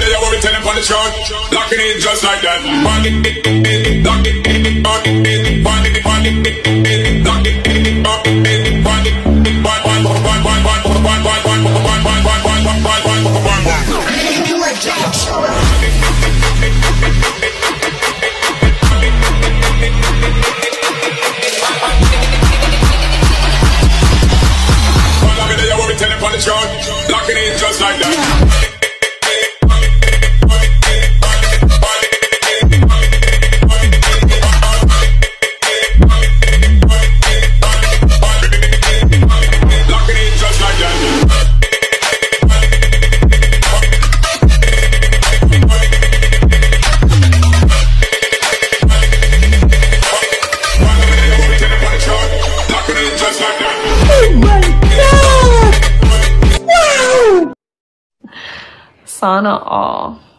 it, you want me tell them on the chart. Lock it in just like that. Lock it, lock it, lock it, lock it, lock it, lock it, lock Lock it in just like that. Sauna all.